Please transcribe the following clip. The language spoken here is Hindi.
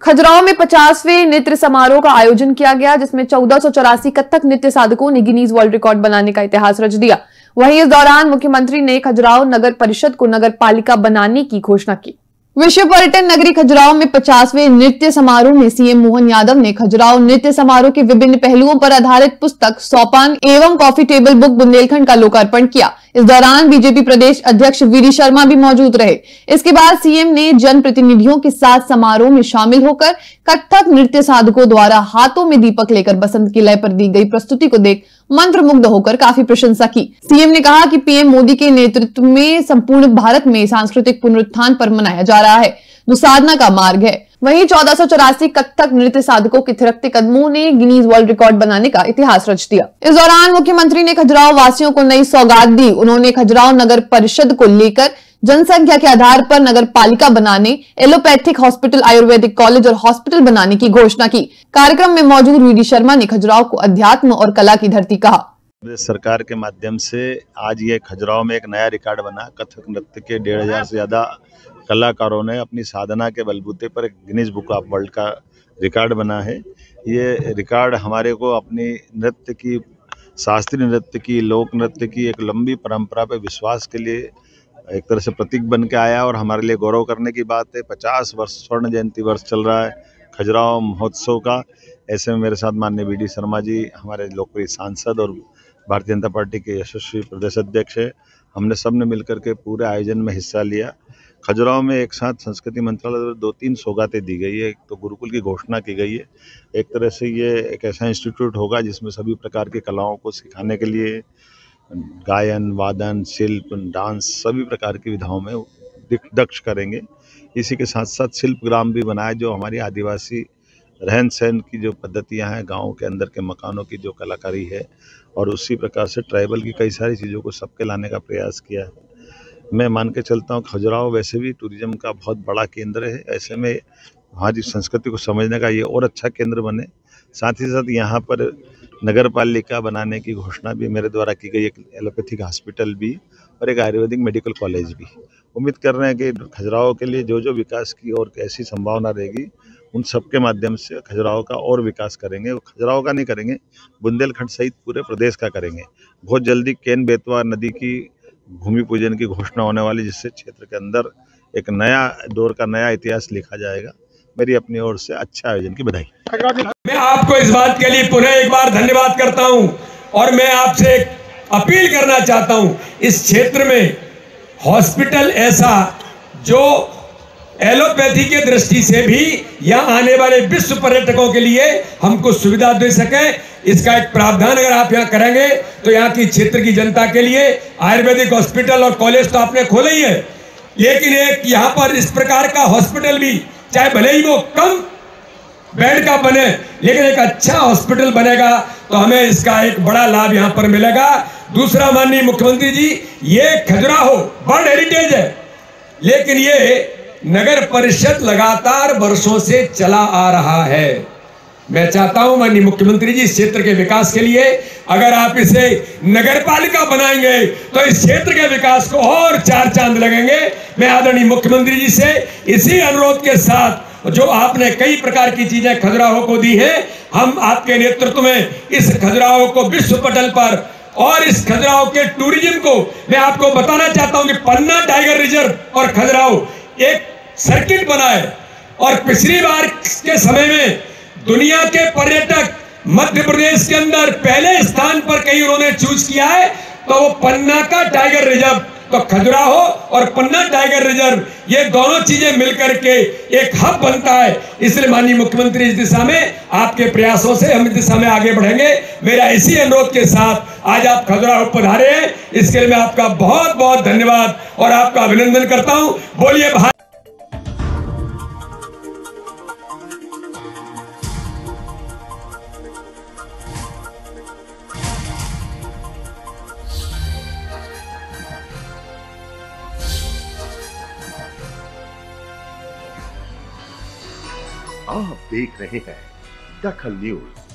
खजुराहो में 50वें नृत्य समारोह का आयोजन किया गया, जिसमें 1484 कथक नृत्य साधकों ने गिनीज वर्ल्ड रिकॉर्ड बनाने का इतिहास रच दिया। वहीं इस दौरान मुख्यमंत्री ने खजुराहो नगर परिषद को नगर पालिका बनाने की घोषणा की। विश्व पर्यटन नगरी खजुराहो में 50वें नृत्य समारोह में सीएम मोहन यादव ने खजुराहो नृत्य समारोह के विभिन्न पहलुओं पर आधारित पुस्तक सोपान एवं कॉफी टेबल बुक बुंदेलखंड का लोकार्पण किया। इस दौरान बीजेपी प्रदेश अध्यक्ष वीडी शर्मा भी मौजूद रहे। इसके बाद सीएम ने जनप्रतिनिधियों के साथ समारोह में शामिल होकर कथक नृत्य साधकों द्वारा हाथों में दीपक लेकर बसंत की लय पर दी गई प्रस्तुति को देख मंत्रमुग्ध होकर काफी प्रशंसा की। सीएम ने कहा कि पीएम मोदी के नेतृत्व में संपूर्ण भारत में सांस्कृतिक पुनरुत्थान पर मनाया जा रहा है, जो साधना का मार्ग है। वहीं 1484 कथक नृत्य साधकों के थिरकते कदमों ने गिनीज वर्ल्ड रिकॉर्ड बनाने का इतिहास रच दिया। इस दौरान मुख्यमंत्री ने खजुराहो वासियों को नई सौगात दी। उन्होंने खजुराहो नगर परिषद को लेकर जनसंख्या के आधार पर नगर पालिका बनाने, एलोपैथिक हॉस्पिटल, आयुर्वेदिक कॉलेज और हॉस्पिटल बनाने की घोषणा की। कार्यक्रम में मौजूद वीडी शर्मा ने खजुराहो को अध्यात्म और कला की धरती कहा। सरकार के माध्यम से आज ये खजुराहो में एक नया रिकॉर्ड बना। कथक नृत्य के 1500 से ज्यादा कलाकारों ने अपनी साधना के बलबूते पर एक गिनीज बुक ऑफ वर्ल्ड का रिकॉर्ड बना है। ये रिकॉर्ड हमारे को अपनी नृत्य की, शास्त्रीय नृत्य की, लोक नृत्य की एक लंबी परंपरा पे विश्वास के लिए एक तरह से प्रतीक बन के आया और हमारे लिए गौरव करने की बात है। 50 वर्ष स्वर्ण जयंती वर्ष चल रहा है खजुराहो महोत्सव का। ऐसे में मेरे साथ माननीय वीडी शर्मा जी, हमारे लोकप्रिय सांसद और भारतीय जनता पार्टी के यशस्वी प्रदेश अध्यक्ष है। हमने सबने मिलकर के पूरे आयोजन में हिस्सा लिया। खजुराहो में एक साथ संस्कृति मंत्रालय द्वारा 2-3 सौगातें दी गई है। एक तो गुरुकुल की घोषणा की गई है। एक तरह से ये एक ऐसा इंस्टीट्यूट होगा जिसमें सभी प्रकार की कलाओं को सिखाने के लिए गायन, वादन, शिल्प, डांस सभी प्रकार की विधाओं में दक्ष करेंगे। इसी के साथ साथ शिल्प ग्राम भी बनाए, जो हमारी आदिवासी रहन सहन की जो पद्धतियां हैं, गाँव के अंदर के मकानों की जो कलाकारी है, और उसी प्रकार से ट्राइबल की कई सारी चीज़ों को सबके लाने का प्रयास किया है। मैं मान के चलता हूँ खजुराहो वैसे भी टूरिज्म का बहुत बड़ा केंद्र है। ऐसे में हमारी संस्कृति को समझने का ये और अच्छा केंद्र बने। साथ ही साथ यहाँ पर नगर पालिका बनाने की घोषणा भी मेरे द्वारा की गई। एक एलोपैथिक हॉस्पिटल भी और एक आयुर्वेदिक मेडिकल कॉलेज भी। उम्मीद कर रहे हैं कि खजुराहो के लिए जो जो विकास की और कैसी संभावना रहेगी, उन सबके माध्यम से खजुराहो का और विकास करेंगे। खजुराहो का नहीं करेंगे, बुंदेलखंड सहित पूरे प्रदेश का करेंगे। बहुत जल्दी केन बेतवा नदी की भूमि पूजन की घोषणा होने वाली, जिससे क्षेत्र के अंदर एक नया दौर का नया इतिहास लिखा जाएगा। मेरी अपनी ओर से अच्छे आयोजन की बधाई। मैं आपको इस बात के लिए पुनः एक बार धन्यवाद करता हूं और मैं आपसे अपील करना चाहता हूं, इस क्षेत्र में हॉस्पिटल ऐसा जो एलोपैथी के दृष्टि से भी यहाँ आने वाले विश्व पर्यटकों के लिए हमको सुविधा दे सके, इसका एक प्रावधान अगर आप यहाँ करेंगे तो यहाँ की क्षेत्र की जनता के लिए आयुर्वेदिक हॉस्पिटल और कॉलेज तो आपने खोले ही है, लेकिन एक यहाँ पर इस प्रकार का हॉस्पिटल भी, चाहे भले ही वो कम बेड का बने, लेकिन एक अच्छा हॉस्पिटल बनेगा तो हमें इसका एक बड़ा लाभ यहाँ पर मिलेगा। दूसरा, माननीय मुख्यमंत्री जी, ये खजुराहो वर्ल्ड हेरिटेज है, लेकिन ये नगर परिषद लगातार वर्षों से चला आ रहा है। मैं चाहता हूं माननीय मुख्यमंत्री जी, इस क्षेत्र के विकास के लिए अगर आप इसे नगर पालिका बनाएंगे तो इस क्षेत्र के विकास को और 4 चांद लगेंगे। मैं आदरणीय मुख्यमंत्री जी से इसी अनुरोध के साथ, जो आपने कई प्रकार की चीजें खजुराहो को दी हैं, हम आपके नेतृत्व में इस खजुराहो को विश्व पटल पर और इस खजुराहो के टूरिज्म को, मैं आपको बताना चाहता हूं कि पन्ना टाइगर रिजर्व और खजुराहो एक सर्किट बना है। और पिछली बार के समय में दुनिया के पर्यटक मध्य प्रदेश के अंदर पहले स्थान पर कहीं उन्होंने चूज किया है, तो वो पन्ना का टाइगर रिजर्व, तो खजुराहो और पन्ना टाइगर रिजर्व, ये दोनों चीजें मिलकर के एक हब बनता है। इसलिए माननीय मुख्यमंत्री, इस दिशा में आपके प्रयासों से हम इस दिशा में आगे बढ़ेंगे। मेरा इसी अनुरोध के साथ आज आप खजुराहो पधारे हैं, इसके लिए मैं आपका बहुत बहुत धन्यवाद और आपका अभिनंदन करता हूं। बोलिए भारत। आप देख रहे हैं दखल न्यूज।